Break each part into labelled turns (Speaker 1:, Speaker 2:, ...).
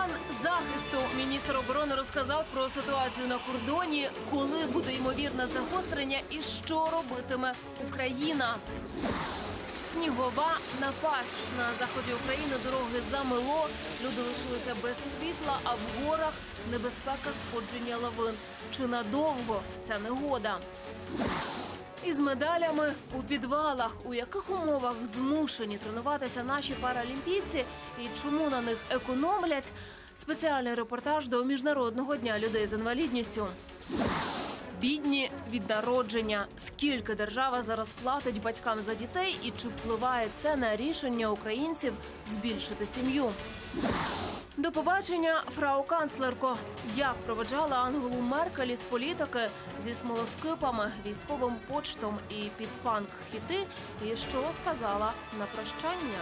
Speaker 1: План захисту. Міністр оборони розказав про ситуацію на кордоні, коли буде ймовірне загострення і що робитиме Україна. Снігова напасть. На заході України дороги замело, люди лишилися без світла, а в горах небезпека сходження лавин. Чи надовго ця негода? Із медалями у підвалах. У яких умовах змушені тренуватися наші паралімпійці і чому на них економлять? Спеціальний репортаж до Міжнародного дня людей з інвалідністю. Бідні від народження. Скільки держава зараз платить батькам за дітей і чи впливає це на рішення українців збільшити сім'ю? До побачення, фрау-канцлерко. Як проведжала Ангелу Меркель із політики зі смолоскипами, військовим почтом і під панк-хіти, і що сказала на прощання?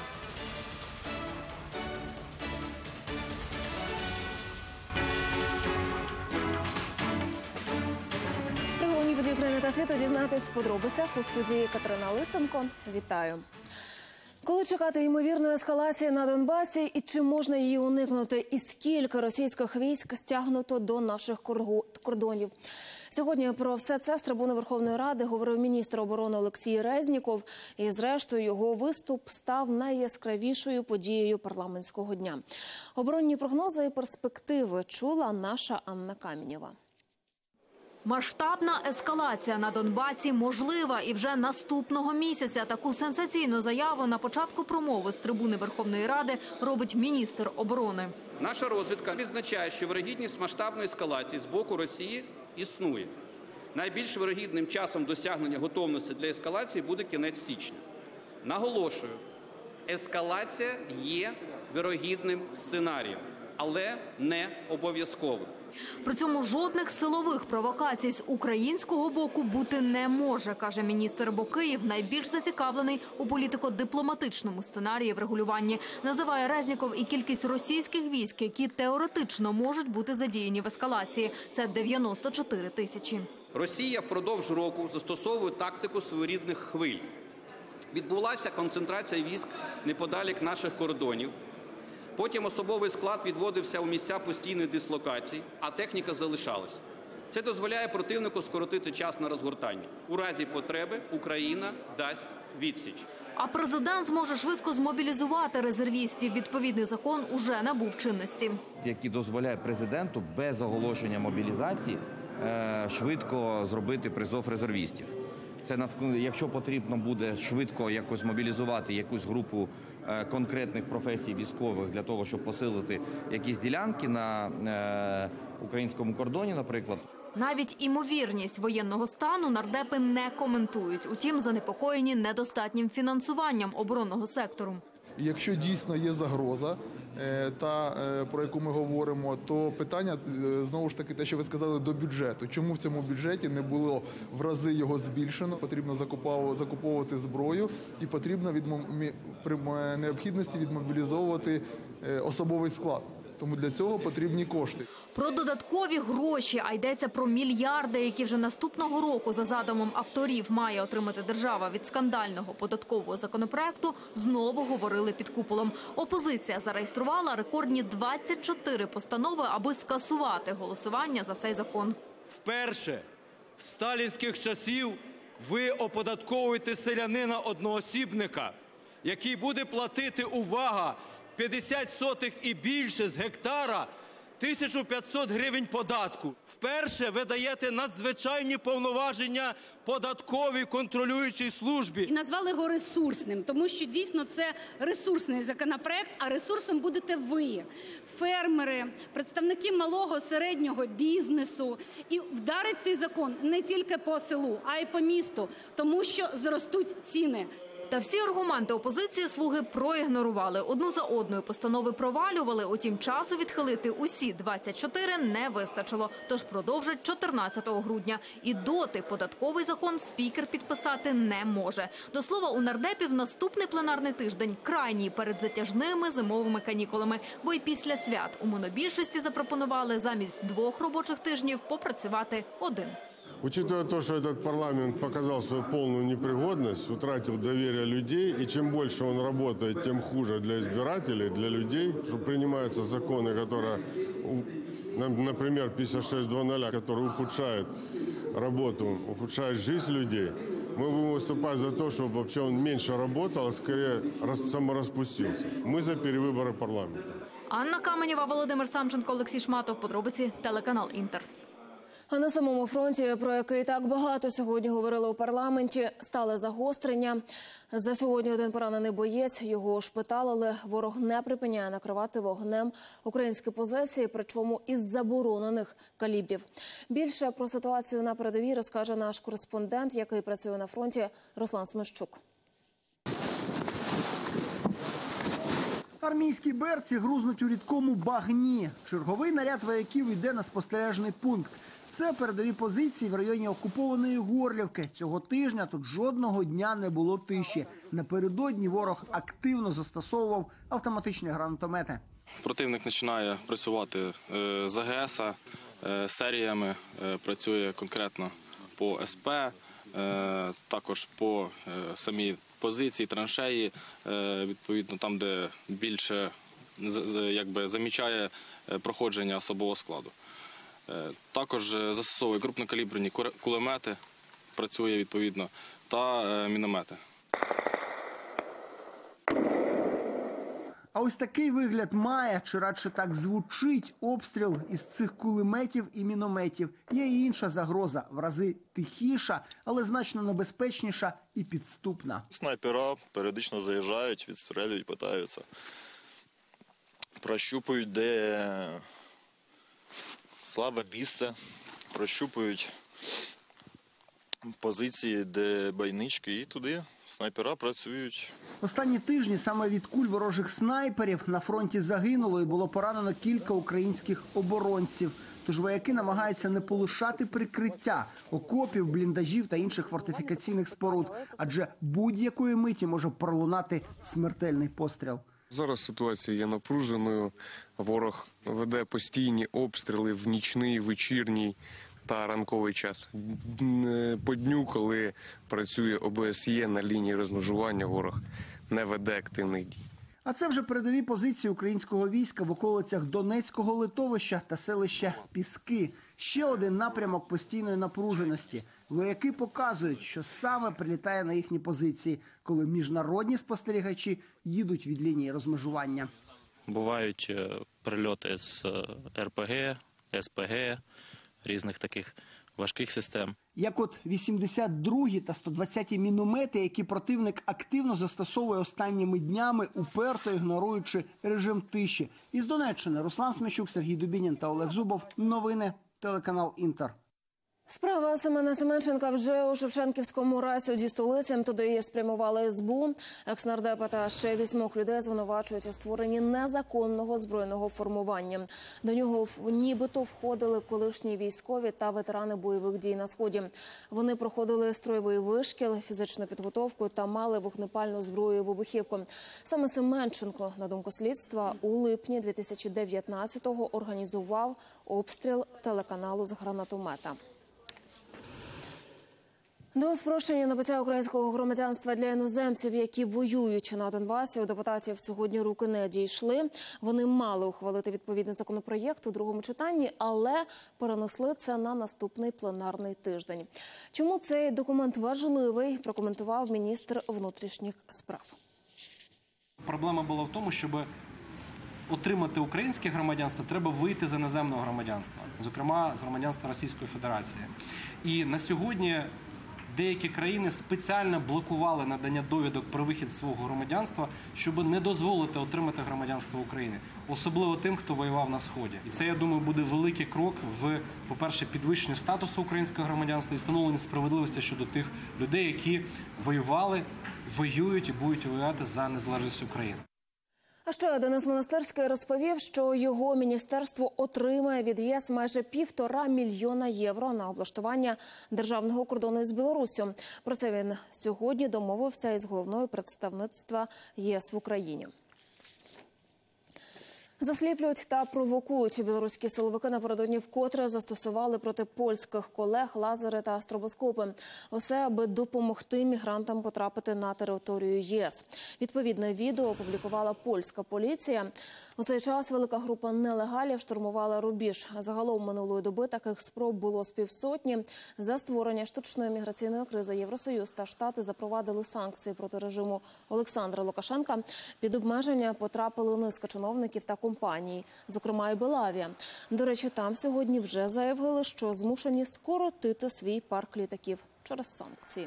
Speaker 1: Про головні події України та світу дізнатись в подробицях у студії Катерина Лисенко. Вітаю. Коли чекати ймовірної ескалації на Донбасі і чи можна її уникнути? І скільки російських військ стягнуто до наших кордонів? Сьогодні про все це з трибуни Верховної Ради говорив міністр оборони Олексій Резніков. І зрештою його виступ став найяскравішою подією парламентського дня. Оборонні прогнози і перспективи чула наша Анна Камінєва.
Speaker 2: Масштабна ескалація на Донбасі можлива і вже наступного місяця. Таку сенсаційну заяву на початку промови з трибуни Верховної Ради робить міністр оборони.
Speaker 3: Наша розвідка відзначає, що вирогідність масштабної ескалації з боку Росії існує. Найбільш вирогідним часом досягнення готовності для ескалації буде кінець січня. Наголошую, ескалація є вирогідним сценарієм, але не обов'язковим.
Speaker 2: При цьому жодних силових провокацій з українського боку бути не може, каже міністр, бо Київ найбільш зацікавлений у політико-дипломатичному сценарії врегулюванні. Називає Резніков і кількість російських військ, які теоретично можуть бути задіяні в ескалації. Це 94 тисячі.
Speaker 3: Росія впродовж року застосовує тактику своєрідних хвиль. Відбулася концентрація військ неподалік наших кордонів. Потім особовий склад відводився у місця постійної дислокації, а техніка залишалась. Це дозволяє противнику скоротити час на розгортання. У разі потреби Україна дасть відсіч.
Speaker 2: А президент зможе швидко змобілізувати резервістів. Відповідний закон уже набув чинності.
Speaker 4: Який дозволяє президенту без оголошення мобілізації швидко зробити призов резервістів. Це, якщо потрібно буде швидко якось мобілізувати якусь групу конкретних професій військових для того, щоб посилити якісь ділянки на українському кордоні, наприклад.
Speaker 2: Навіть імовірність воєнного стану нардепи не коментують. Утім, занепокоєні недостатнім фінансуванням оборонного сектору.
Speaker 5: Якщо дійсно є загроза, про яку ми говоримо, то питання, знову ж таки, те, що ви сказали, до бюджету. Чому в цьому бюджеті не було в рази його збільшено? Потрібно закуповувати зброю і потрібно при необхідності відмобілізовувати особовий склад. Тому для цього потрібні кошти.
Speaker 2: Про додаткові гроші, а йдеться про мільярди, які вже наступного року за задумом авторів має отримати держава від скандального податкового законопроекту, знову говорили під куполом. Опозиція зареєструвала рекордні 24 постанови, аби скасувати голосування за цей закон.
Speaker 6: Вперше з сталінських часів ви оподатковуєте селянина-одноосібника, який буде платити, увага, 50 сотих і більше з гектара 1500 гривень податку. Вперше ви даєте надзвичайні повноваження податковій контролюючій службі.
Speaker 7: І назвали його ресурсним, тому що дійсно це ресурсний законопроект, а ресурсом будете ви, фермери, представники малого, середнього бізнесу. І вдарить цей закон не тільки по селу, а й по місту, тому що зростуть ціни.
Speaker 2: Та всі аргументи опозиції слуги проігнорували. Одну за одною постанови провалювали, утім часу відхилити усі 24 не вистачило. Тож продовжать 14 грудня. І доти податковий закон спікер підписати не може. До слова, у нардепів наступний пленарний тиждень крайній перед затяжними зимовими канікулами. Бо й після свят у монобільшості запропонували замість 2 робочих тижнів попрацювати 1.
Speaker 8: Учитывая то, что этот парламент показал свою полную непригодность, утратил доверие людей, и чем больше он работает, тем хуже для избирателей, для людей, что принимаются законы, которые, например, 56.2.0, которые ухудшают работу, ухудшают жизнь людей, мы будем выступать за то, чтобы вообще он меньше работал, а скорее самораспустился. Мы за перевыборы парламента.
Speaker 2: Анна Каменєва, Володимир Самченко, Олексій Шматов. Подробиці телеканал «Інтер».
Speaker 1: А на самому фронті, про який так багато сьогодні говорили у парламенті, стали загострення. За сьогодні один поранений боєць, його ушпиталили. Ворог не припиняє накривати вогнем українські позиції, причому із заборонених калібрів. Більше про ситуацію на передовій розкаже наш кореспондент, який працює на фронті, Руслан Смещук.
Speaker 9: Армійські берці грузнуть у рідкому багні. Черговий наряд вояків йде на спостережний пункт. Це передові позиції в районі окупованої Горлівки. Цього тижня тут жодного дня не було тиші. Напередодні ворог активно застосовував автоматичні гранатомети.
Speaker 10: Противник починає працювати з АГС, серіями, працює конкретно по СП, також по самій позиції, траншеї, відповідно там, де більше замічає проходження особового складу. Також застосовує крупнокаліберні кулемети, працює відповідно, та міномети.
Speaker 9: А ось такий вигляд має, чи радше так звучить, обстріл із цих кулеметів і мінометів. Є і інша загроза, в рази тихіша, але значно небезпечніша і підступна.
Speaker 11: Снайпера періодично заїжджають, відстрелюють, питаються. Прощупують, де слабе місце, прощупують позиції, де бойнички, і туди снайпера працюють.
Speaker 9: Останні тижні саме від куль ворожих снайперів на фронті загинуло і було поранено кілька українських оборонців. Тож вояки намагаються не полишати прикриття окопів, бліндажів та інших фортифікаційних споруд, адже будь-якої миті може пролунати смертельний постріл.
Speaker 12: Зараз ситуація є напруженою. Ворог веде постійні обстріли в нічний, вечірній та ранковий час. По дню, коли працює ОБСЄ на лінії розмежування, ворог не веде активних дій.
Speaker 9: А це вже передові позиції українського війська в околицях Донецького литовища та селища Піски. Ще один напрямок постійної напруженості. Вояки показують, що саме прилітає на їхні позиції, коли міжнародні спостерігачі їдуть від лінії розмежування.
Speaker 13: Бувають прильоти з РПГ, СПГ, різних таких важких систем.
Speaker 9: Як от 82-ті та 120-ті міномети, які противник активно застосовує останніми днями, уперто ігноруючи режим тиші. Із Донеччини Руслан Смещук, Сергій Дубінін та Олег Зубов. Новини, телеканал «Інтер».
Speaker 1: Справа Семена Семенченка вже у Шевченківському райсуді столиці. Туди її спрямували СБУ. Екснардепа та ще 8 людей звинувачують у створенні незаконного збройного формування. До нього нібито входили колишні військові та ветерани бойових дій на Сході. Вони проходили строєвий вишкіл, фізичну підготовку та мали вогнепальну зброю і вибухівку. Саме Семенченко, на думку слідства, у липні 2019-го організував обстріл телеканалу з гранатомета. До спрощення набуття українського громадянства для іноземців, які воюють на Донбасі, у депутатів сьогодні руки не дійшли. Вони мали ухвалити відповідний законопроєкт у другому читанні, але перенесли це на наступний пленарний тиждень. Чому цей документ важливий, прокоментував міністр внутрішніх справ.
Speaker 14: Проблема була в тому, щоб отримати українське громадянство, треба вийти з іноземного громадянства, зокрема з громадянства Російської Федерації. І на сьогодні деякі країни спеціально блокували надання довідок про вихід з свого громадянства, щоб не дозволити отримати громадянство України. Особливо тим, хто воював на Сході. І це, я думаю, буде великий крок в, по-перше, підвищенні статусу українського громадянства і встановленні справедливості щодо тих людей, які воювали, воюють і будуть воювати за незалежність України.
Speaker 1: А ще Денис Монастирський розповів, що його міністерство отримає від ЄС майже 1,5 мільйона євро на облаштування державного кордону із Білоруссю. Про це він сьогодні домовився із головною представництва ЄС в Україні. Засліплюють та провокують. Білоруські силовики напередодні вкотре застосували проти польських колег лазери та стробоскопи. Усе, аби допомогти мігрантам потрапити на територію ЄС. Відповідне відео опублікувала польська поліція. У цей час велика група нелегалів штурмувала рубіж. Загалом минулої доби таких спроб було з півсотні. За створення штучної міграційної кризи Євросоюз та Штати запровадили санкції проти режиму Олександра Лукашенка. Під обмеження потрапили низка чиновників та компаній, зокрема і Белавія. До речі, там сьогодні вже заявили, що змушені скоротити свій парк літаків через санкції.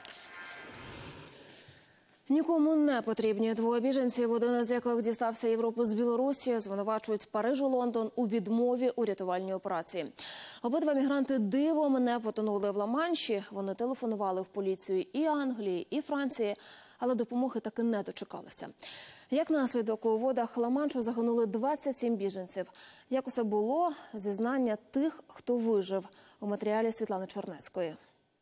Speaker 1: Нікому не потрібні двоє біженців, один з яких дістався Європи з Білорусі, звинувачують Париж і Лондон у відмові у рятувальній операції. Обидва мігранти дивом не потонули в Ла-Манші. Вони телефонували в поліцію і Англії, і Франції, але допомоги таки не дочекалися. Як наслідок, у водах Ла-Маншу загинули 27 біженців. Як усе було? Зізнання тих, хто вижив. У матеріалі Світлани Чернецької.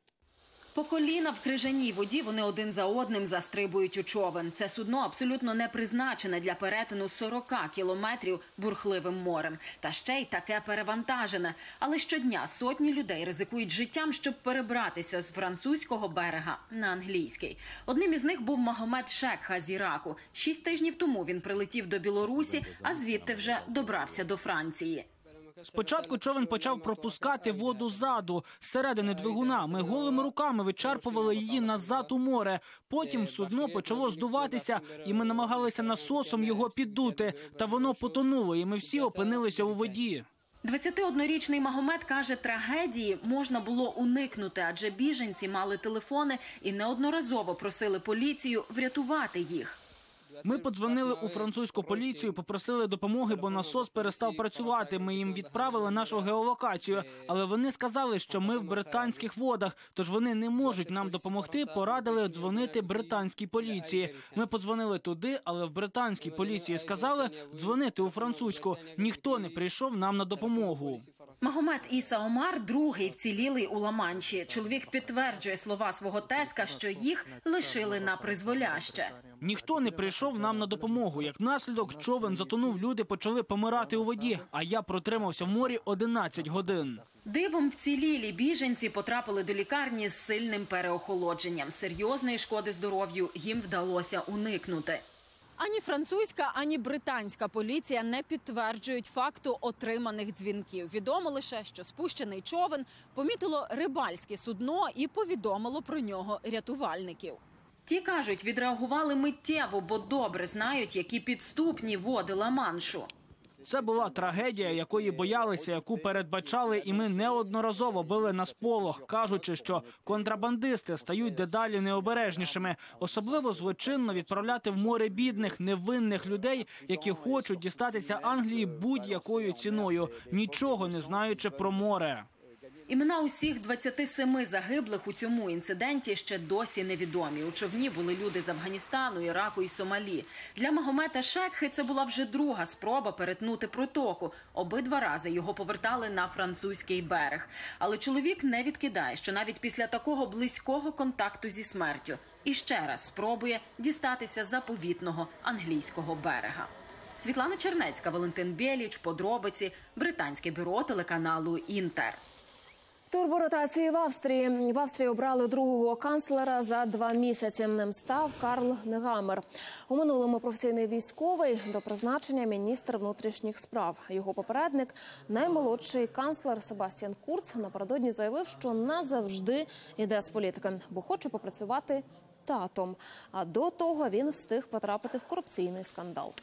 Speaker 15: По коліна в крижаній воді вони один за одним застрибують у човен. Це судно абсолютно не призначене для перетину 40 кілометрів бурхливим морем. Та ще й таке перевантажене. Але щодня сотні людей ризикують життям, щоб перебратися з французького берега на англійський. Одним із них був Магомед Шекха з Іраку. 6 тижнів тому він прилетів до Білорусі, а звідти вже добрався до Франції.
Speaker 16: Спочатку човен почав пропускати воду ззаду, зсередини двигуна. Ми голими руками вичерпували її назад у море. Потім судно почало здуватися, і ми намагалися насосом його піддути. Та воно потонуло, і ми всі опинилися у воді.
Speaker 15: 21-річний Магомед каже, трагедії можна було уникнути, адже біженці мали телефони і неодноразово просили поліцію врятувати їх.
Speaker 16: Ми подзвонили у французьку поліцію, попросили допомоги, бо насос перестав працювати. Ми їм відправили нашу геолокацію, але вони сказали, що ми в британських водах, тож вони не можуть нам допомогти, порадили дзвонити британській поліції. Ми подзвонили туди, але в британській поліції сказали дзвонити у французьку. Ніхто не прийшов нам на допомогу.
Speaker 15: Магомед Іса Омар – другий вцілілий у Ла-Манші. Чоловік підтверджує слова свого тезка, що їх лишили на призволяще.
Speaker 16: Ніхто не прийшов нам на допомогу. Як наслідок, човен затонув, люди почали помирати у воді, а я протримався в морі 11 годин.
Speaker 15: Дивом вцілілі біженці потрапили до лікарні з сильним переохолодженням. Серйозної шкоди здоров'ю їм вдалося уникнути.
Speaker 17: Ані французька, ані британська поліція не підтверджують факту отриманих дзвінків. Відомо лише, що спущений човен помітило рибальське судно і повідомило про нього рятувальників.
Speaker 15: Ті, кажуть, відреагували миттєво, бо добре знають, які підступні води Ла-Маншу.
Speaker 16: Це була трагедія, якої боялися, яку передбачали, і ми неодноразово били на сполох, кажучи, що контрабандисти стають дедалі необережнішими. Особливо злочинно відправляти в море бідних, невинних людей, які хочуть дістатися Англії будь-якою ціною, нічого не знаючи про море.
Speaker 15: Імена усіх 27 загиблих у цьому інциденті ще досі невідомі. У човні були люди з Афганістану, Іраку і Сомалі. Для Магомета Шекхи це була вже друга спроба перетнути протоку. Обидва рази його повертали на французький берег. Але чоловік не відкидає, що навіть після такого близького контакту зі смертю іще раз спробує дістатися заповітного англійського берега. Світлана Чернецька, Валентин Бєліч, подробиці, британське бюро телеканалу «Інтер».
Speaker 1: Турборотації в Австрії. В Австрії обрали другого канцлера за 2 місяці. Ним став Карл Негамер. У минулому професійний військовий, до призначення міністр внутрішніх справ. Його попередник, наймолодший канцлер Себастьян Курц, напередодні заявив, що назавжди йде з політики, бо хоче попрацювати татом. А до того він встиг потрапити в корупційний скандал.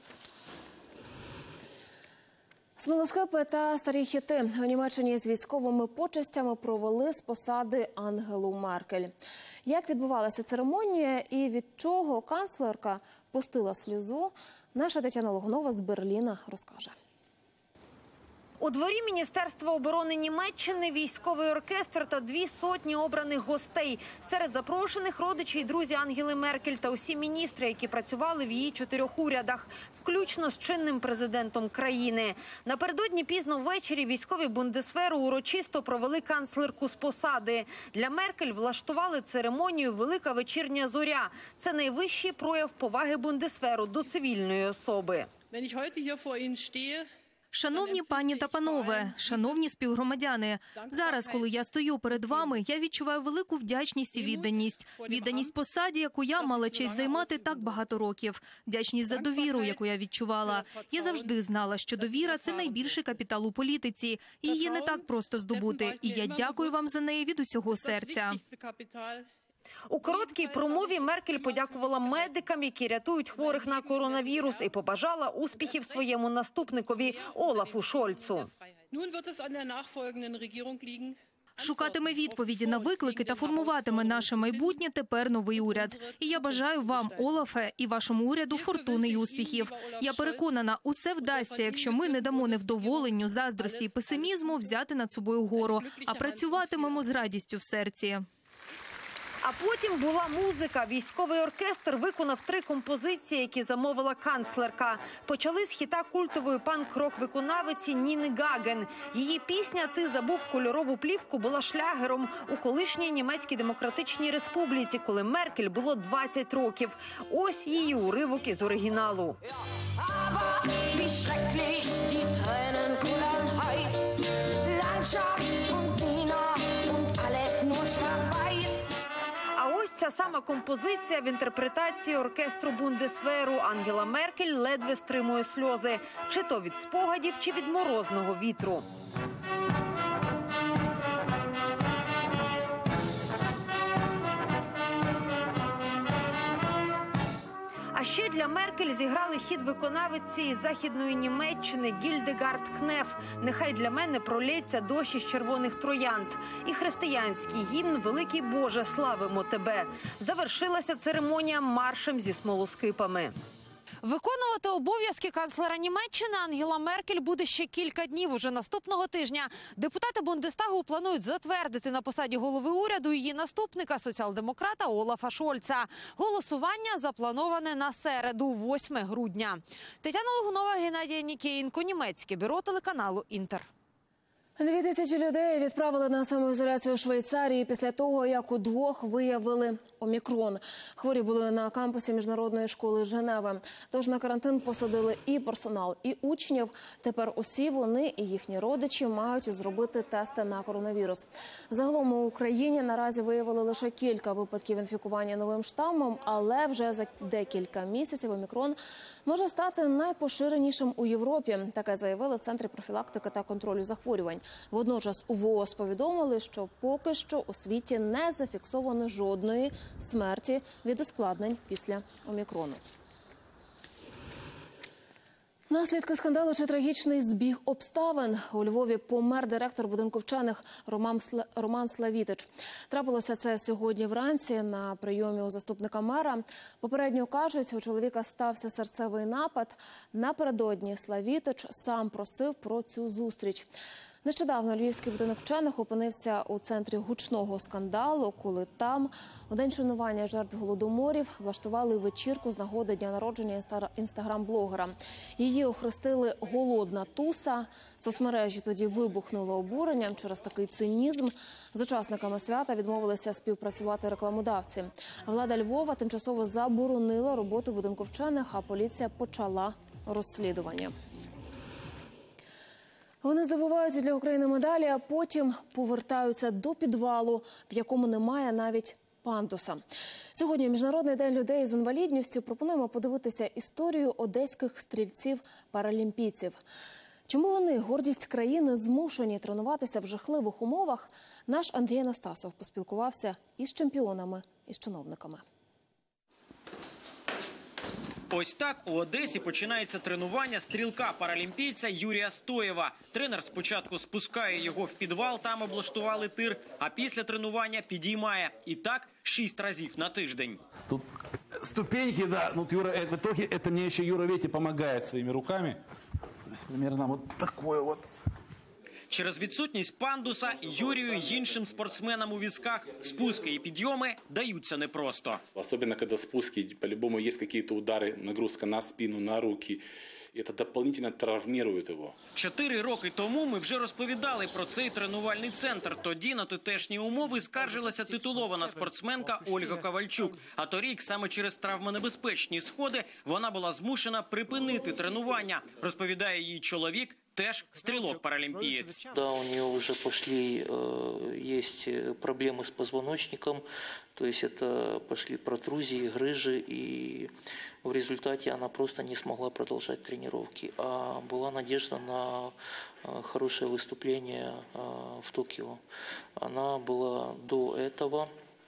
Speaker 1: Смолоскипи та старі хіти. У Німеччині з військовими почестями провели з посади Ангелу Меркель. Як відбувалася церемонія і від чого канцлерка пустила сльозу, наша Тетяна Логунова з Берліна розкаже.
Speaker 18: У дворі Міністерства оборони Німеччини військовий оркестр та 200 обраних гостей. Серед запрошених родичі й друзі Ангели Меркель та усі міністри, які працювали в її 4 урядах, включно з чинним президентом країни. Напередодні пізно ввечері військові Бундесверу урочисто провели канцлерку з посади. Для Меркель влаштували церемонію «Велика вечірня зоря». Це найвищий прояв поваги Бундесверу до цивільної особи.
Speaker 19: Шановні пані та панове, шановні співгромадяни, зараз, коли я стою перед вами, я відчуваю велику вдячність і відданість. Відданість посаді, яку я мала честь займати так багато років. Вдячність за довіру, яку я відчувала. Я завжди знала, що довіра – це найбільший капітал у політиці. Її не так просто здобути. І я дякую вам за неї від усього серця.
Speaker 18: У короткій промові Меркель подякувала медикам, які рятують хворих на коронавірус, і побажала успіхів своєму наступникові Олафу Шольцу.
Speaker 19: Шукатиме відповіді на виклики та формуватиме наше майбутнє тепер новий уряд. І я бажаю вам, Олафе, і вашому уряду фортуни й успіхів. Я переконана, усе вдасться, якщо ми не дамо невдоволенню, заздрості і песимізму взяти над собою гору, а працюватимемо з радістю в серці.
Speaker 18: А потім була музика. Військовий оркестр виконав 3 композиції, які замовила канцлерка. Почали з хіта культової панк-рок-виконавиці Ніни Гаген. Її пісня «Ти забув кольорову плівку» була шлягером у колишній Німецькій Демократичній Республіці, коли Меркель було 20 років. Ось її уривок із оригіналу. А ось ця сама композиція в інтерпретації оркестру Бундесверу. Ангела Меркель ледве стримує сльози. Чи то від спогадів, чи від морозного вітру. А ще для Меркель зіграли хіт виконавиці із Західної Німеччини Гільдегард Кнеф «Нехай для мене пролється дощ із червоних троянд» і християнський гімн «Великий Боже, славимо тебе». Завершилася церемонія маршем зі смолоскипами. Виконувати обов'язки канцлера Німеччини Ангела Меркель буде ще кілька днів. Уже наступного тижня депутати Бундестагу планують затвердити на посаді голови уряду її наступника, соціал-демократа Олафа Шольца. Голосування заплановане на середу, 8 грудня. Тетяна Логунова, Геннадій Нікієнко, Німецьке бюро телеканалу «Інтер».
Speaker 20: 2000 людей відправили на самоізоляцію у Швейцарії після того, як у 2 виявили омікрон. Хворі були на кампусі Міжнародної школи Женеви. Тож на карантин посадили і персонал, і учнів. Тепер усі вони і їхні родичі мають зробити тести на коронавірус. Загалом у Україні наразі виявили лише кілька випадків інфікування новим штамом, але вже за декілька місяців омікрон може стати найпоширенішим у Європі. Таке заявили в Центрі профілактики та контролю захворювань. Водночас у ВООЗ повідомили, що поки що у світі не зафіксовано жодної смерті від ускладнень після омікрону. Наслідки скандалу чи трагічний збіг обставин. У Львові помер директор будинку вчених Роман Славітич. Трапилося це сьогодні вранці на прийомі у заступника мера. Попередньо кажуть, у чоловіка стався серцевий напад. Напередодні Славітич сам просив про цю зустріч. Нещодавно Львівський будинок вчених опинився у центрі гучного скандалу, коли там у день шанування жертв голодоморів влаштували вечірку з нагоди дня народження інстаграм-блогера. Її охрестили «Голодна туса». Соцмережі тоді вибухнули обуренням через такий цинізм. З учасниками свята відмовилися співпрацювати рекламодавці. Влада Львова тимчасово заборонила роботу будинку вчених, а поліція почала розслідування. Вони здобувають для України медалі, а потім повертаються до підвалу, в якому немає навіть пандуса. Сьогодні Міжнародний день людей з інвалідністю. Пропонуємо подивитися історію одеських стрільців-паралімпійців. Чому вони, гордість країни, змушені тренуватися в жахливих умовах? Наш Андрій Анастасов поспілкувався із чемпіонами, із чиновниками.
Speaker 21: Ось так у Одесі починається тренування стрілка-паралімпійця Юрія Стоєва. Тренер спочатку спускає його в підвал, там облаштували тир, а після тренування підіймає. І так 6 разів на тиждень.
Speaker 22: Тут ступеньки, да. Ну, Юра, в итоге это мне еще Юра Вети помогает своими руками. То есть примерно вот такое вот.
Speaker 21: Через відсутність пандуса Юрію й іншим спортсменам у візках спуски і підйоми даються непросто.
Speaker 23: Особенно, когда спуски, по-любому есть какие-то удары, нагрузка на спину, на руки.
Speaker 22: и это дополнительно травмирует его.
Speaker 21: 4 роки тому ми вже розповідали про цей тренувальний центр. Тоді на тутешні умови скаржилася титулована спортсменка Ольга Ковальчук. А торік саме через травмонебезпечні сходи вона була змушена припинити тренування, розповідає її чоловік, теж стрілок-паралімпієць.
Speaker 3: Да, у нее уже пошли, есть проблемы с позвоночником, то есть это пошли протрузии, грыжи, и в результате она просто не смогла продолжать тренировки. А была надежда на хорошее выступление в Токио. Она была до этого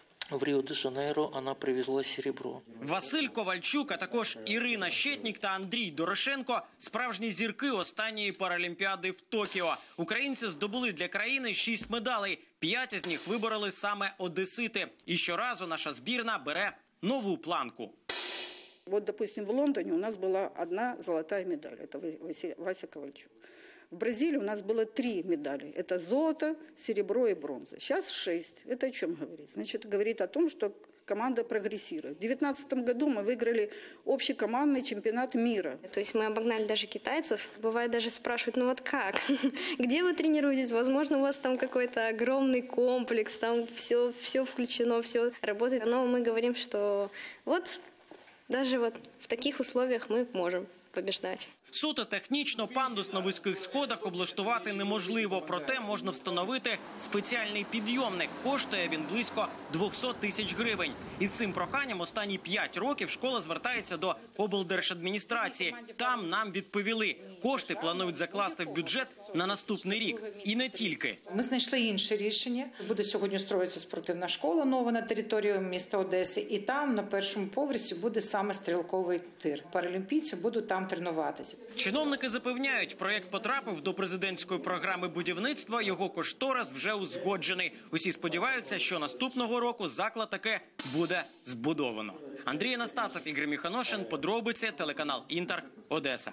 Speaker 3: в Ріо-де-Жанейро, вона привезла серебро.
Speaker 21: Василь Ковальчук, а також Ірина Щетнік та Андрій Дорошенко – справжні зірки останньої паралімпіади в Токіо. Українці здобули для країни 6 медалей. 5 із них вибороли саме одесити. І щоразу наша збірна бере нову планку.
Speaker 4: Вот, допустим, в Лондоне у нас была одна золотая медаль. Это Вася Ковальчук. В Бразилии у нас было 3 медали. Это золото, серебро и бронза. Сейчас 6. Это о чем говорит? Значит, говорит о том, что команда прогрессирует. В 2019 году мы выиграли общекомандный чемпионат мира.
Speaker 23: То есть мы обогнали даже китайцев. Бывает даже спрашивают, ну вот как? Где вы тренируетесь? Возможно, у вас там какой-то огромный комплекс, там все включено, все работает. Но мы говорим, что вот даже вот в таких условиях мы можем побеждать.
Speaker 21: Суто технічно пандус на вузьких сходах облаштувати неможливо, проте можна встановити спеціальний підйомник. Коштує він близько 200 тисяч гривень. Із цим проханням останні 5 років школа звертається до облдержадміністрації. Там нам відповіли, кошти планують закласти в бюджет на наступний рік. І не тільки.
Speaker 24: Ми знайшли інше рішення. Буде сьогодні строїться спортивна школа нова на території міста Одеси. І там на першому поверсі буде саме стрілковий тир. Паралімпійці будуть там тренуватися.
Speaker 21: Чиновники запевняють, проєкт потрапив до президентської програми будівництва, його кошторис вже узгоджений. Усі сподіваються, що наступного року заклад таки буде збудовано. Андрій Анастасов, Ігор Міханошин, подробиці, телеканал Інтер, Одеса.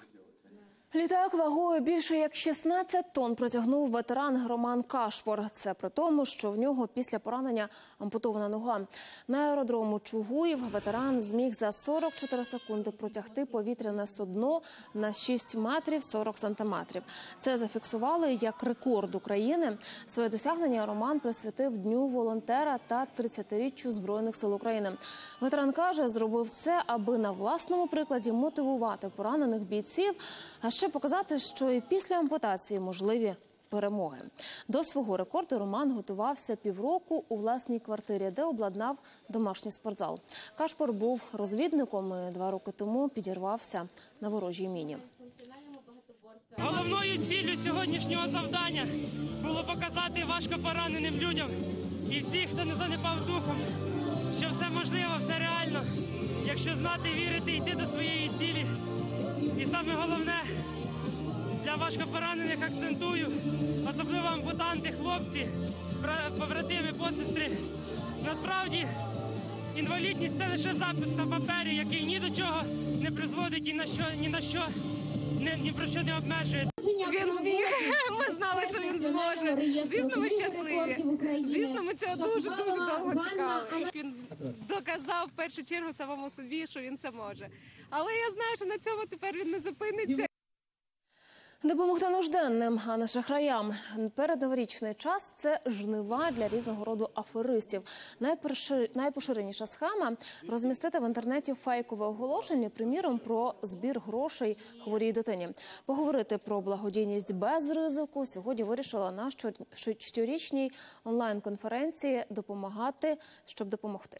Speaker 20: Літак вагою більше як 16 тонн протягнув ветеран Роман Кашпор. Це при тому, що в нього після поранення ампутована нога. На аеродрому Чугуїв ветеран зміг за 44 секунди протягти повітряне судно на 6 метрів 40 сантиметрів. Це зафіксували як рекорд України. Своє досягнення Роман присвятив Дню волонтера та 30-річчю Збройних сил України. Ветеран каже, зробив це, аби на власному прикладі мотивувати поранених бійців, а ще показати, що і після ампутації можливі перемоги. До свого рекорду Роман готувався півроку у власній квартирі, де обладнав домашній спортзал. Кашпор був розвідником і 2 роки тому підірвався на ворожій міні.
Speaker 25: Головною ціллю сьогоднішнього завдання було показати важко пораненим людям і всіх, хто не занепав духом, що все можливо, все реально, якщо знати, вірити, йти до своєї цілі. І саме головне, для важкопоранених акцентую, особливо ампутанти, хлопці, побратими, посестри. Насправді, інвалідність – це лише запис на папері, який ні до чого не призводить і ні про що не обмежує.
Speaker 26: Він зміг, ми знали, що він зможе. Звісно, ми щасливі. Звісно, ми цього дуже-дуже довго чекали. Він доказав в першу чергу самому собі, що він це може. Але я знаю, що на цьому тепер він не зупиниться.
Speaker 20: Допомогти нужденним, а не шахраям. Передноворічний час – це жнива для різного роду аферистів. Найпоширеніша схема – розмістити в інтернеті фейкове оголошення, приміром, про збір грошей хворій дитині. Поговорити про благодійність без ризику сьогодні вирішила на щорічній онлайн-конференції «Допомагати, щоб допомогти».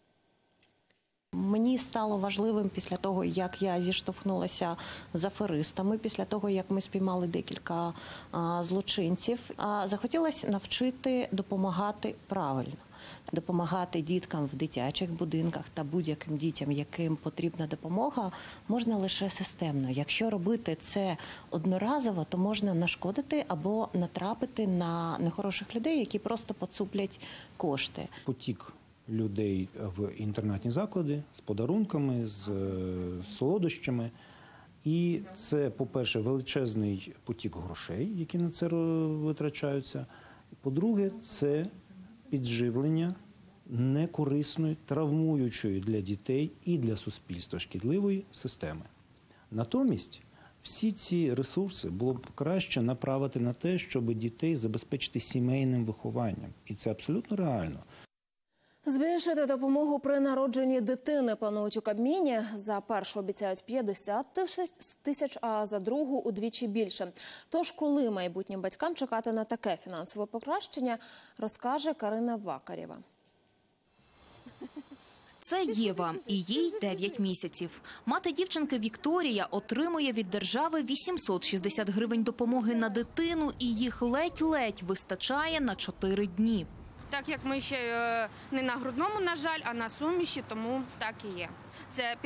Speaker 27: Мені стало важливим після того, як я зіштовхнулася з аферистами, після того, як ми спіймали декілька злочинців, захотілося навчити допомагати правильно. Допомагати діткам в дитячих будинках та будь-яким дітям, яким потрібна допомога, можна лише системно. Якщо робити це одноразово, то можна нашкодити або натрапити на нехороших людей, які просто поцуплять кошти.
Speaker 28: Потік людей в інтернатні заклади з подарунками, з солодощами. І це, по-перше, величезний потік грошей, які на це витрачаються. По-друге, це підживлення некорисної, травмуючої для дітей і для суспільства шкідливої системи. Натомість Всі ці ресурси було б краще направити на те, щоб дітей забезпечити сімейним вихованням. І це абсолютно реально.
Speaker 20: Збільшити допомогу при народженні дитини планують у Кабміні. За першу обіцяють 50 тисяч, а за другу удвічі більше. Тож, коли майбутнім батькам чекати на таке фінансове покращення, розкаже Карина Вакарєва.
Speaker 2: Це Єва, і їй 9 місяців. Мати дівчинки Вікторія отримує від держави 860 гривень допомоги на дитину, і їх ледь-ледь вистачає на 4 дні.
Speaker 5: Так як ми ще не на грудному, на жаль, а на суміші, тому так і є. Це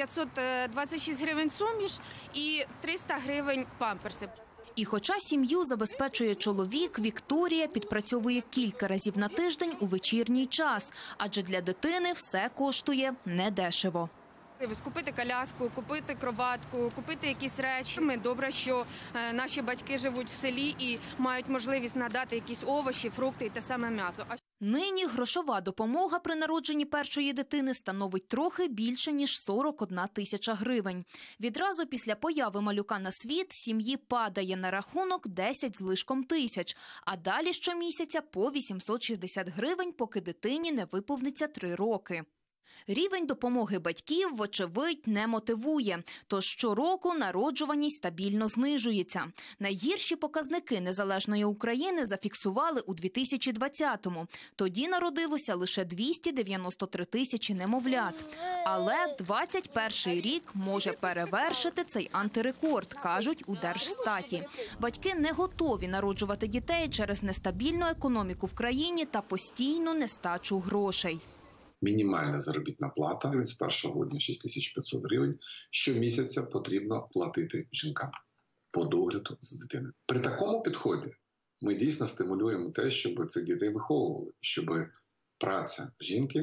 Speaker 5: 526 гривень суміш і 300 гривень памперси.
Speaker 2: І хоча сім'ю забезпечує чоловік, Вікторія підпрацьовує кілька разів на тиждень у вечірній час, адже для дитини все коштує недешево.
Speaker 5: Купити коляску, купити кроватку, купити якісь речі. Добре, що наші батьки живуть в селі і мають можливість надати якісь овочі, фрукти і те саме м'ясо.
Speaker 2: Нині грошова допомога при народженні першої дитини становить трохи більше, ніж 41 тисяча гривень. Відразу після появи малюка на світ сім'ї падає на рахунок 10 з лишком тисяч, а далі щомісяця по 860 гривень, поки дитині не виповниться 3 роки. Рівень допомоги батьків, вочевидь, не мотивує, тож щороку народжуваність стабільно знижується. Найгірші показники незалежної України зафіксували у 2020-му. Тоді народилося лише 293 тисячі немовлят. Але 21-й рік може перевершити цей антирекорд, кажуть у Держстаті. Батьки не готові народжувати дітей через нестабільну економіку в країні та постійну нестачу грошей.
Speaker 6: Мінімальна заробітна плата від з 1 грудня 6500 гривень щомісяця потрібно платити жінкам по догляду за дитиною. При такому підході ми дійсно стимулюємо те, щоб цих дітей виховували, щоб праця жінки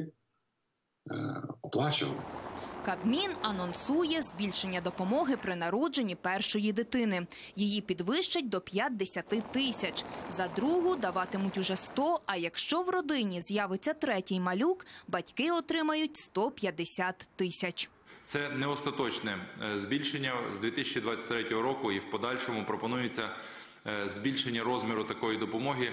Speaker 6: оплачувалася.
Speaker 2: Кабмін анонсує збільшення допомоги при народженні першої дитини. Її підвищать до 50 тисяч. За другу даватимуть уже 100, а якщо в родині з'явиться третій малюк, батьки отримають 150 тисяч.
Speaker 7: Це не остаточне збільшення з 2023 року, і в подальшому пропонується збільшення розміру такої допомоги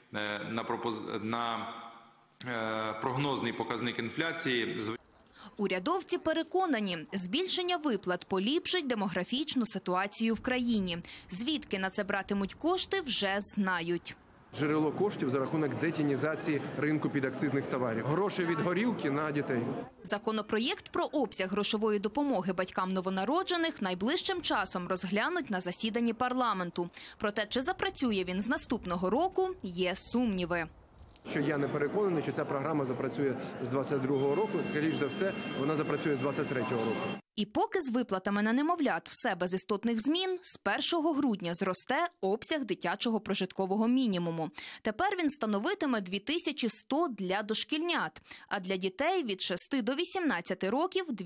Speaker 7: на прогнозний показник інфляції.
Speaker 2: Урядовці переконані, збільшення виплат поліпшить демографічну ситуацію в країні. Звідки на це братимуть кошти, вже знають.
Speaker 8: Джерело коштів за рахунок детінізації ринку підакцизних товарів. Гроші від горілки на дітей.
Speaker 2: Законопроєкт про обсяг грошової допомоги батькам новонароджених найближчим часом розглянуть на засіданні парламенту. Проте, чи запрацює він з наступного року, є сумніви.
Speaker 8: Що я не переконаний, що ця програма запрацює з 22-го року, скоріш за все, вона запрацює з 23-го року.
Speaker 2: І поки з виплатами на немовлят все без істотних змін, з 1 грудня зросте обсяг дитячого прожиткового мінімуму. Тепер він становитиме 2100 для дошкільнят, а для дітей від 6 до 18 років –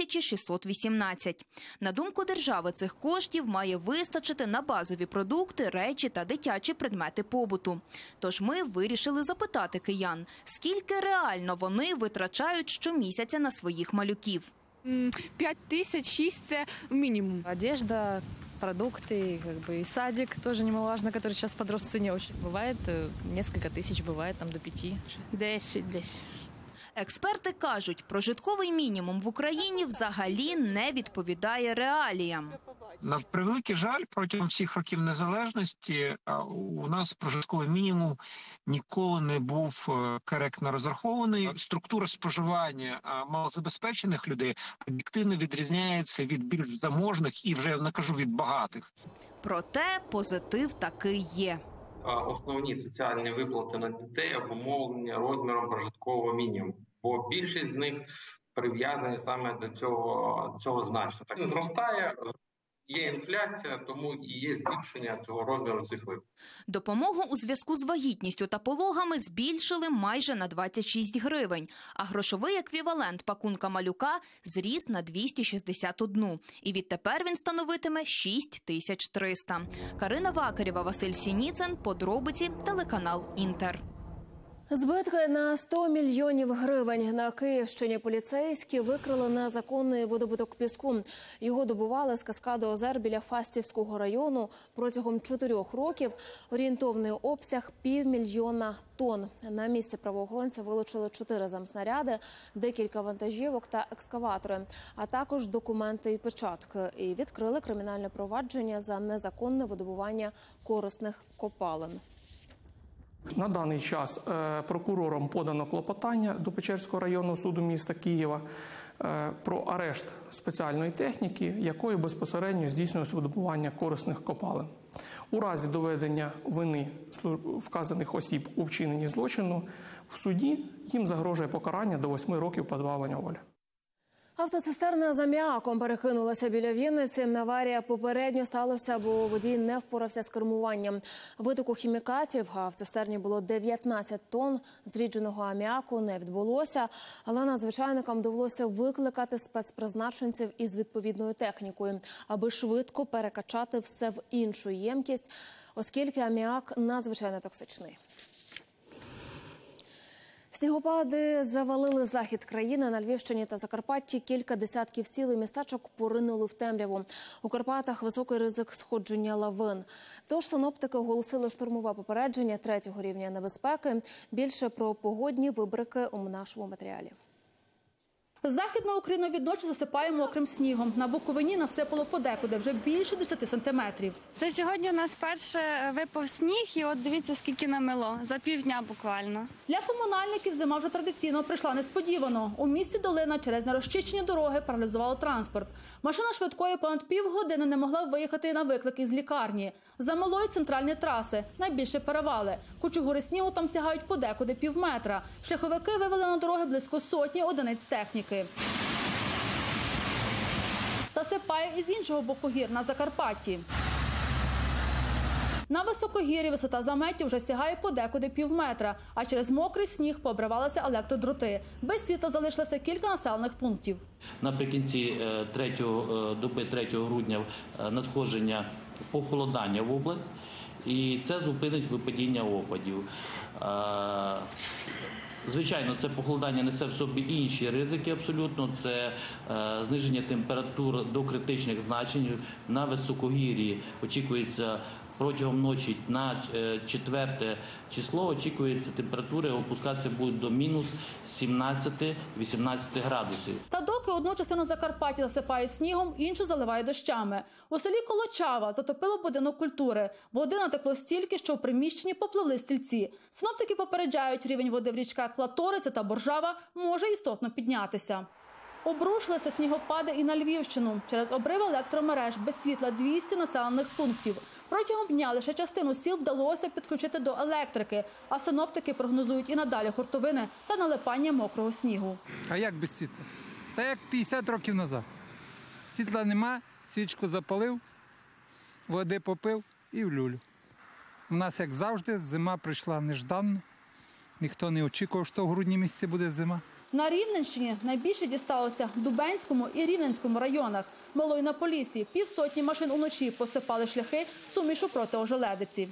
Speaker 2: 2618. На думку держави, цих коштів має вистачити на базові продукти, речі та дитячі предмети побуту. Тож ми вирішили запитати киян, скільки реально вони витрачають щомісяця на своїх малюків.
Speaker 10: 5 тысяч, 6 – це мінімум.
Speaker 11: Одежда, продукты, и садик тоже немаловажно, который сейчас подрос в цене очень. Бывает несколько тысяч, бывает там до 5.
Speaker 10: 10.
Speaker 2: Експерти кажуть, прожитковий мінімум в Україні взагалі не відповідає реаліям.
Speaker 12: На превеликий жаль, протягом всіх років незалежності у нас прожитковий мінімум ніколи не був коректно розрахований. Структура споживання малозабезпечених людей об'єктивно відрізняється від більш заможних і вже, я не кажу, від багатих.
Speaker 2: Проте позитив таки є.
Speaker 29: Основні соціальні виплати на дітей обумовлені розміром прожиткового мінімуму, бо більшість з них прив'язані саме до цього значно. Так зростає, є інфляція, тому і є збільшення цього розміру цих виплат.
Speaker 2: Допомогу у зв'язку з вагітністю та пологами збільшили майже на 26 гривень, а грошовий еквівалент пакунка малюка зріс на 261. І відтепер він становитиме 6300. Карина Вакарєва, Василь Сініцин, подробиці, телеканал «Інтер».
Speaker 20: Збитки на 100 мільйонів гривень. На Київщині поліцейські викрили незаконний видобуток піску. Його добували з каскаду озер біля Фастівського району протягом 4 років. Орієнтовний обсяг – 500 000 тонн. На місці правоохоронці вилучили 4 замснаряди, декілька вантажівок та екскаватори, а також документи і печатки. І відкрили кримінальне провадження за незаконне видобування корисних копалин.
Speaker 1: На даний час прокурором подано клопотання до Печерського районного суду міста Києва про арешт спеціальної техніки, якою безпосередньо здійснюється видобування корисних копалин. У разі доведення вини вказаних осіб у вчиненні злочину в суді їм загрожує покарання до 8 років позбавлення волі.
Speaker 20: Автоцистерна з аміаком перекинулася біля Вінниці. Аварія попередньо сталося, бо водій не впорався з кермуванням. Витоку хімікатів, а в цистерні було 19 тонн зрідженого аміаку, не відбулося. Але надзвичайникам довелося викликати спецпризначенців із відповідною технікою, аби швидко перекачати все в іншу ємкість, оскільки аміак надзвичайно токсичний. Снігопади завалили захід країни. На Львівщині та Закарпатті кілька десятків сіл і містечок поринули в темряву. У Карпатах високий ризик сходження лавин. Тож синоптики оголосили штормове попередження 3-го рівня небезпеки. Більше про погодні вибрики у нашому матеріалі.
Speaker 9: Західну Україну відночі засипає мокрим снігом. На Буковині насипало подекуди вже більше 10 сантиметрів.
Speaker 13: Це сьогодні у нас перше випав сніг, і от дивіться, скільки намело. За півдня буквально.
Speaker 9: Для комунальників зима вже традиційно прийшла несподівано. У місті Долина через нерозчищені дороги паралізувало транспорт. Машина швидкої понад півгодини не могла виїхати на виклик із лікарні. Замело й центральні траси, найбільше перевали. Кучугури снігу там сягають подекуди півметра. Шляховики вивели на дороги близько 100 одиниць техніки. Засипає із іншого боку гір, на Закарпатті. На високогір'ї висота заметів вже сягає подекуди півметра, а через мокрий сніг пообривалися електродроти. Без світла залишилося кілька населених пунктів.
Speaker 14: Наприкінці доби 3 грудня надходження похолодання в область, і це зупинить випадіння опадів. Звичайно, це похолодання несе в собі інші ризики абсолютно. Це зниження температур до критичних значень. На високогір'ї очікується протягом ночі на 4 число очікується температури опускатися будуть до мінус 17-18 градусів.
Speaker 9: Та доки одну частину Закарпаття засипає снігом, іншу заливає дощами. У селі Колочава затопило будинок культури. Води натекло стільки, що в приміщенні попливли стільці. Синоптики попереджають, рівень води в річках Клаториця та Боржава може істотно піднятися. Обрушилися снігопади і на Львівщину. Через обрив електромереж без світла 200 населених пунктів. Протягом дня лише частину сіл вдалося підключити до електрики, а синоптики прогнозують і надалі хуртовини та налипання мокрого снігу.
Speaker 15: А як без світла? Та як 50 років назад. Світла нема, свічку запалив, води попив і в люлю. У нас, як завжди, зима прийшла нежданно. Ніхто не очікував, що в грудні місяці буде зима.
Speaker 9: На Рівненщині найбільше дісталося в Дубенському і Рівненському районах. Мало й на Поліссі. 50 машин уночі посипали шляхи сумішу проти ожеледиці.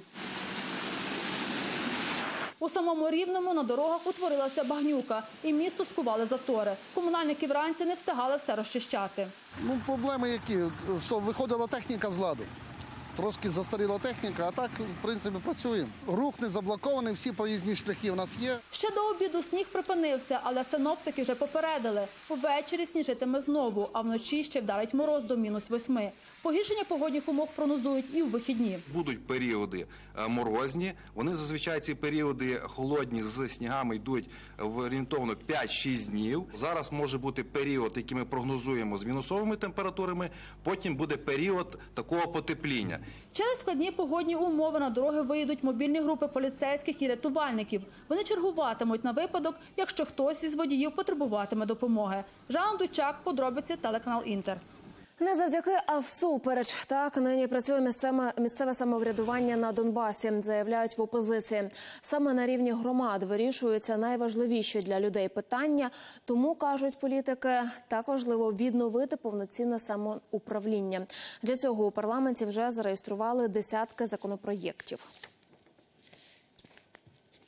Speaker 9: У самому Рівному на дорогах утворилася багнюка і місто скували затори. Комунальники вранці не встигали все розчищати.
Speaker 16: Проблеми які? Що виходила техніка з ладу. Трошки застаріла техніка, а так, в принципі, працюємо. Рух не заблокований, всі проїзні шляхи у нас є.
Speaker 9: Ще до обіду сніг припинився, але синоптики вже попередили. Увечері сніжитиме знову, а вночі ще вдарить мороз до мінус 8. Погіршення погодних умов прогнозують і в вихідні.
Speaker 17: Будуть періоди морозні, вони зазвичай ці періоди холодні з снігами йдуть в орієнтовно 5-6 днів. Зараз може бути період, який ми прогнозуємо з мінусовими температурами, потім буде період такого потепління.
Speaker 9: Через складні погодні умови на дороги виїдуть мобільні групи поліцейських і рятувальників. Вони чергуватимуть на випадок, якщо хтось із водіїв потребуватиме допомоги. Жанна Дучак, подробиці, телеканал Інтер.
Speaker 20: Не завдяки, а всупереч. Так, нині працює місцеве самоврядування на Донбасі, заявляють в опозиції. Саме на рівні громад вирішуються найважливіші для людей питання. Тому, кажуть політики, так важливо відновити повноцінне самоуправління. Для цього у парламенті вже зареєстрували десятки законопроєктів.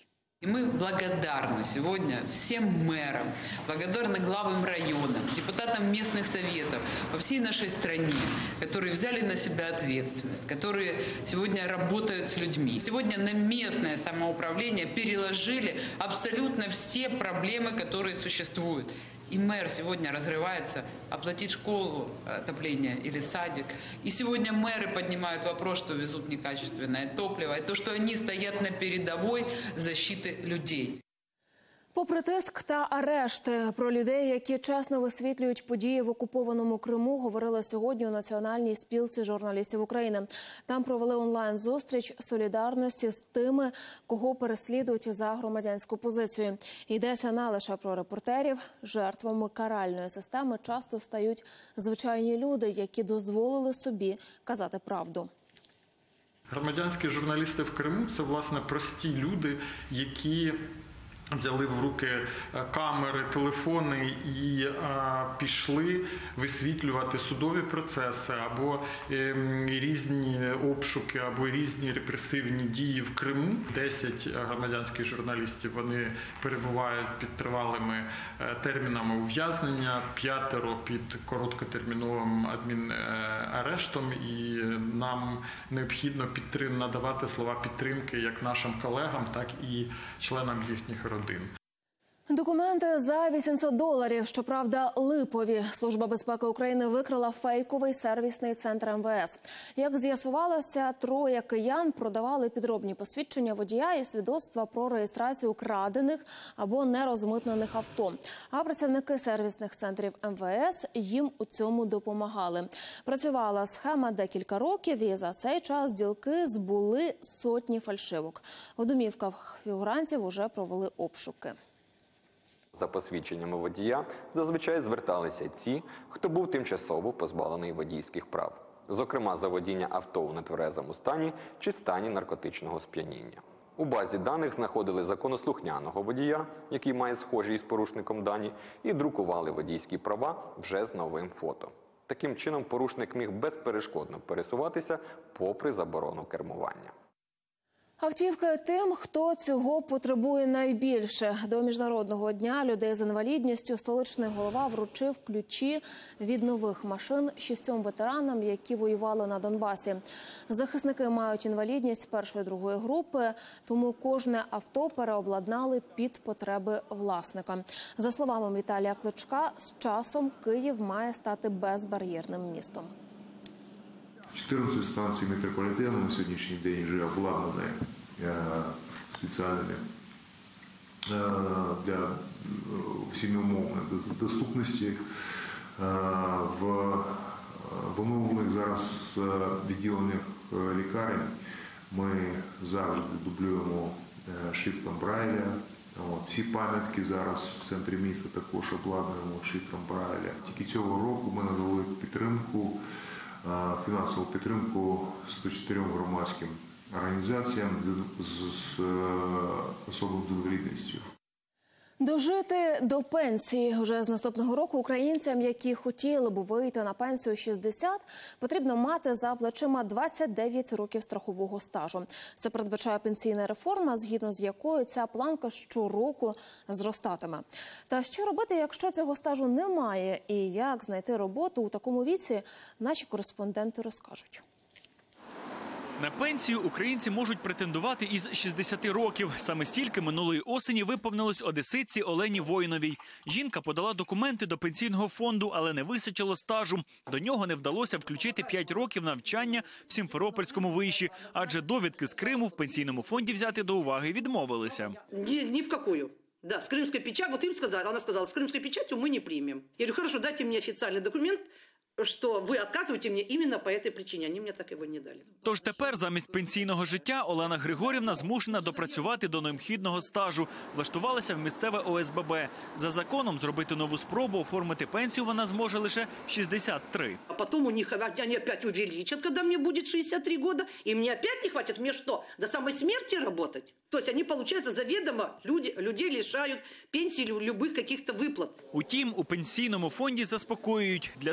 Speaker 3: И мы благодарны сегодня всем мэрам, благодарны главам районов, депутатам местных советов по всей нашей стране, которые взяли на себя ответственность, которые сегодня работают с людьми. Сегодня на местное самоуправление переложили абсолютно все проблемы, которые существуют. И мэр сегодня разрывается оплатить школу, отопление или садик. И сегодня мэры поднимают вопрос, что везут некачественное топливо, и то, что они стоят на передовой защиты людей.
Speaker 20: Попри тиск та арешти, про людей, які чесно висвітлюють події в окупованому Криму, говорили сьогодні у Національній спілці журналістів України. Там провели онлайн-зустріч солідарності з тими, кого переслідують за громадянську позицію. Йдеться не лише про репортерів. Жертвами каральної системи часто стають звичайні люди, які дозволили собі казати правду.
Speaker 4: Громадянські журналісти в Криму – це, власне, прості люди, які взяли в руки камери, телефони і пішли висвітлювати судові процеси або різні обшуки, або різні репресивні дії в Криму. 10 громадянських журналістів, вони перебувають під тривалими термінами ув'язнення, 5 під короткотерміновим адмінарештом, і нам необхідно надавати слова підтримки як нашим колегам, так і членам їхніх родин.
Speaker 20: Документи за $800, щоправда, липові. Служба безпеки України викрила фейковий сервісний центр МВС. Як з'ясувалося, 3 киян продавали підробні посвідчення водія і свідоцтва про реєстрацію крадених або нерозмитнених авто. А працівники сервісних центрів МВС їм у цьому допомагали. Працювала схема декілька років, і за цей час ділки збули сотні фальшивок. У домівках фігурантів уже провели обшуки.
Speaker 18: За посвідченнями водія зазвичай зверталися ті, хто був тимчасово позбавлений водійських прав. Зокрема, за водіння авто у нетверезому стані чи стані наркотичного сп'яніння. У базі даних знаходили законослухняного водія, який має схожі із порушником дані, і друкували водійські права вже з новим фото. Таким чином, порушник міг безперешкодно пересуватися попри заборону кермування.
Speaker 20: Автівки тим, хто цього потребує найбільше. До Міжнародного дня людей з інвалідністю столичний голова вручив ключі від нових машин 6 ветеранам, які воювали на Донбасі. Захисники мають інвалідність 1-2 групи, тому кожне авто переобладнали під потреби власника. За словами Віталія Кличка, з часом Київ має стати безбар'єрним містом.
Speaker 19: 14 станцій метрополітену на сьогоднішній день вже обладнані спеціальними для всеумовної доступності. В оновлених зараз відділеннях лікарень ми завжди дублюємо шрифтом Брайля. Всі пам'ятки зараз в центрі міста також обладнуємо шрифтом Брайля. Тільки цього року ми надали фінансову підтримку 104 громадським організаціям з особою з інвалідністю.
Speaker 20: Дожити до пенсії. Уже з наступного року українцям, які хотіли б вийти на пенсію 60, потрібно мати за плечима 29 років страхового стажу. Це передбачає пенсійна реформа, згідно з якою ця планка щороку зростатиме. Та що робити, якщо цього стажу немає? І як знайти роботу у такому віці, наші кореспонденти розкажуть.
Speaker 21: На пенсію українці можуть претендувати із 60 років. Саме стільки минулої осені виповнилось одеситці Олені Воїновій. Жінка подала документи до пенсійного фонду, але не вистачило стажу. До нього не вдалося включити 5 років навчання в Сімферопольському виші, адже довідки з Криму в пенсійному фонді взяти до уваги відмовилися.
Speaker 22: Ні в какую. Да, с крымской печатью, вот им сказала, она сказала, с крымской печатью мы не примем. Я говорю, хорошо, дайте мне официальный документ, що ви відказуєте мені іменно по цій причині. Вони мені так його не дали.
Speaker 21: Тож тепер замість пенсійного життя Олена Григорівна змушена допрацювати до необхідного стажу. Влаштувалася в місцеве ОСББ. За законом зробити нову спробу оформити пенсію вона зможе лише 63.
Speaker 22: А потім у них вони опять увеличать, коли мені буде 63 роки, і мені опять не хватить, мені що, до самої смерті працювати? Тобто вони, виходить, завідомо людей лишають пенсії, любих якихось виплат.
Speaker 21: Утім, у пенсійному фонді заспокоюють. Для тих, кому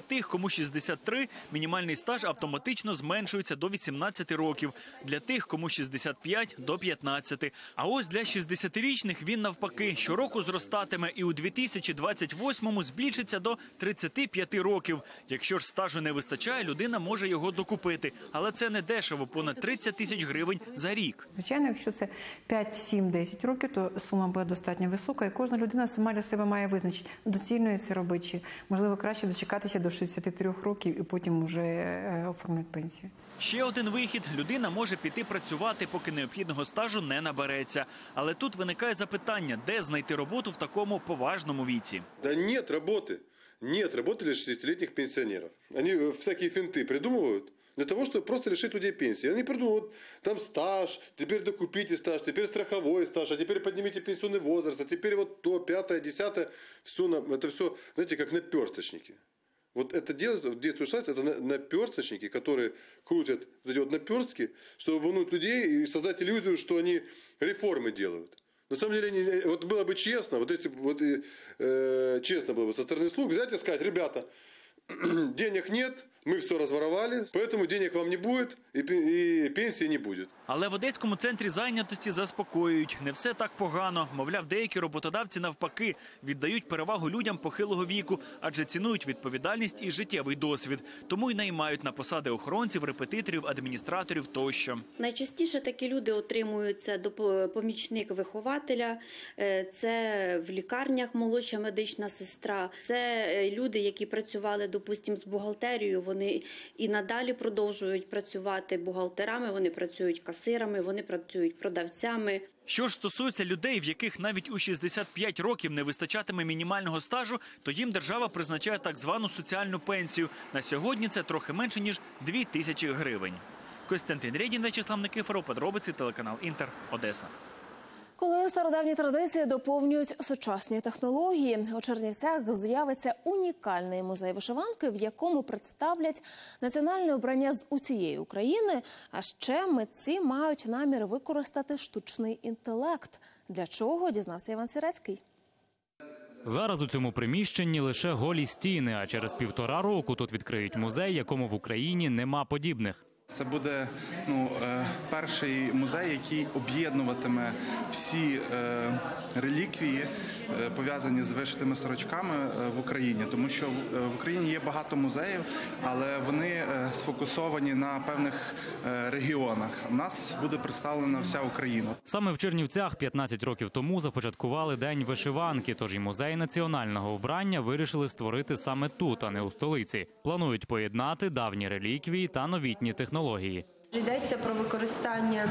Speaker 21: 63, мінімальний стаж автоматично зменшується до 18 років. Для тих, кому 65 – до 15. А ось для 60-річних він навпаки щороку зростатиме і у 2028-му збільшиться до 35 років. Якщо ж стажу не вистачає, людина може його докупити. Але це не дешево – понад 30 тисяч гривень за рік.
Speaker 5: Звичайно, якщо це 5, 7, 10 років, то сума буде достатньо висока, і кожна людина сама для себе має визначити, доцільно це робити, чи, можливо, краще дочекатися до 63 років і потім вже оформити пенсію.
Speaker 21: Ще один вихід – людина може піти працювати, поки необхідного стажу не набереться. Але тут виникає запитання, де знайти роботу в такому поважному віці.
Speaker 6: Да нет работы. Нет работы для 60-летних пенсионеров. Они всякие финты придумывают для того, чтобы просто лишить людей пенсии. Они придумывают, там стаж, теперь докупите стаж, теперь страховой стаж, а теперь поднимите пенсионный возраст, а теперь вот то, 5-е, 10-е. Это все, знаете, как наперсточники. Вот это делают, действует это наперсточники, которые крутят вот эти вот наперстки, чтобы обмануть людей и создать иллюзию, что они реформы делают. На самом деле, вот было бы честно, честно было бы со стороны слуг взять и сказать: ребята, денег нет, мы все разворовали, поэтому денег вам не будет и пенсии не будет.
Speaker 21: Але в Одеському центрі зайнятості заспокоюють. Не все так погано. Мовляв, деякі роботодавці навпаки віддають перевагу людям похилого віку, адже цінують відповідальність і життєвий досвід. Тому й наймають на посади охоронців, репетиторів, адміністраторів тощо.
Speaker 7: Найчастіше такі люди отримуються до помічник вихователя, це в лікарнях молодша медична сестра, це люди, які працювали, допустимо, з бухгалтерією, вони і надалі продовжують працювати бухгалтерами, вони працюють касирами, вони працюють продавцями.
Speaker 21: Що ж стосується людей, в яких навіть у 65 років не вистачатиме мінімального стажу, то їм держава призначає так звану соціальну пенсію. На сьогодні це трохи менше, ніж 2 тисячі гривень. Костянтин Рєдін, В'ячеслав Никифоров, подробиці, телеканал Інтер, Одеса.
Speaker 20: Коли стародавні традиції доповнюють сучасні технології, у Чернівцях з'явиться унікальний музей вишиванки, в якому представлять національне обрання з усієї України, а ще митці мають намір використати штучний інтелект. Для чого, дізнався Іван Сірецький.
Speaker 23: Зараз у цьому приміщенні лише голі стіни, а через 1,5 року тут відкриють музей, якому в Україні нема подібних.
Speaker 24: Це буде перший музей, який об'єднуватиме всі реліквії, пов'язані з вишитими сорочками в Україні. Тому що в Україні є багато музеїв, але вони сфокусовані на певних регіонах. У нас буде представлена вся Україна.
Speaker 23: Саме в Чернівцях 15 років тому започаткували День вишиванки, тож і музей національного вбрання вирішили створити саме тут, а не у столиці. Планують поєднати давні реліквії та новітні технології.
Speaker 25: Йдеться про використання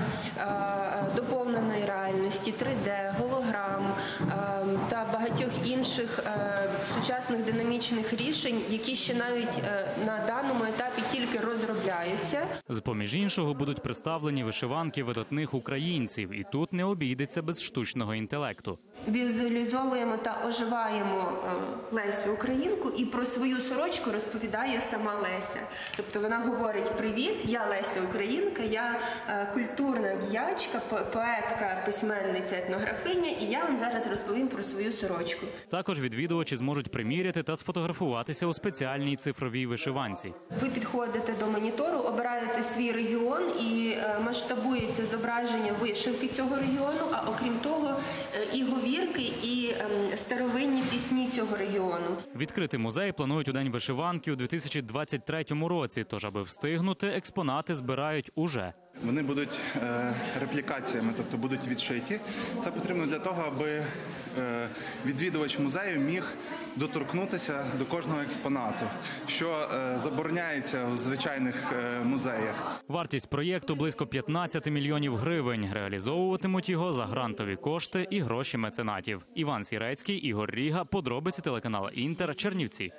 Speaker 25: доповненої реальності, 3D, голограм та багатьох інших сучасних динамічних рішень, які ще навіть на даному етапі тільки розробляються.
Speaker 23: З-поміж іншого будуть представлені вишиванки видатних українців, і тут не обійдеться без штучного інтелекту.
Speaker 25: Візуалізовуємо та оживаємо Лесю Українку, і про свою сорочку розповідає сама Леся. Тобто вона говорить: «Привіт, я Леся Українка, я культурна діячка, поетка, письменниця, етнографиня, і я вам зараз розповім про свою сорочку».
Speaker 23: Також відвідувачі зможуть приміряти та сфотографуватися у спеціальній цифровій вишиванці.
Speaker 25: Ви підходите до монітору, обираєте свій регіон і масштабується зображення вишивки цього регіону, а окрім того і говірки, і старовинні пісні цього регіону.
Speaker 23: Відкрити музей планують у День вишиванки у 2023 році, тож аби встигнути, експонати збирають уже.
Speaker 24: Вони будуть реплікаціями, тобто будуть відшиті. Це потрібно для того, аби відвідувач музею міг доторкнутися до кожного експонату, що забороняється в звичайних музеях.
Speaker 23: Вартість проєкту – близько 15 мільйонів гривень. Реалізовуватимуть його за грантові кошти і гроші меценатів. Іван Сірецький, Ігор Ріга, подробиці, телеканал Інтер, Чернівці.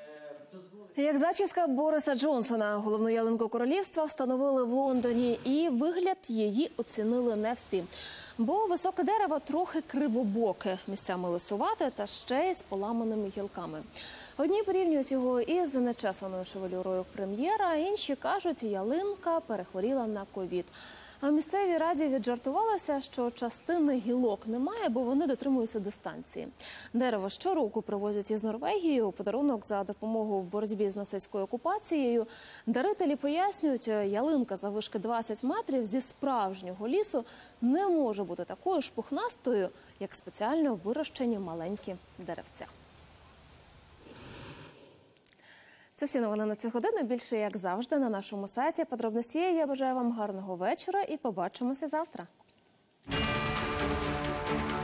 Speaker 20: Як зачіска Бориса Джонсона, головну ялинку королівства встановили в Лондоні, і вигляд її оцінили не всі. Бо високе дерево трохи кривобоке, місцями лисувате та ще й з поламаними гілками. Одні порівнюють його із нечесаною шевелюрою прем'єра, а інші кажуть, ялинка перехворіла на ковід. А в місцевій раді віджартувалося, що частини гілок немає, бо вони дотримуються дистанції. Дерево щороку привозять із Норвегії у подарунок за допомогу в боротьбі з нацистською окупацією. Дарителі пояснюють, ялинка заввишки 20 метрів зі справжнього лісу не може бути такою ж пухнастою, як спеціально вирощені маленькі деревця. Це всі новини на цю годину. Більше, як завжди, на нашому сайті. Подробності є. Я бажаю вам гарного вечора і побачимося завтра.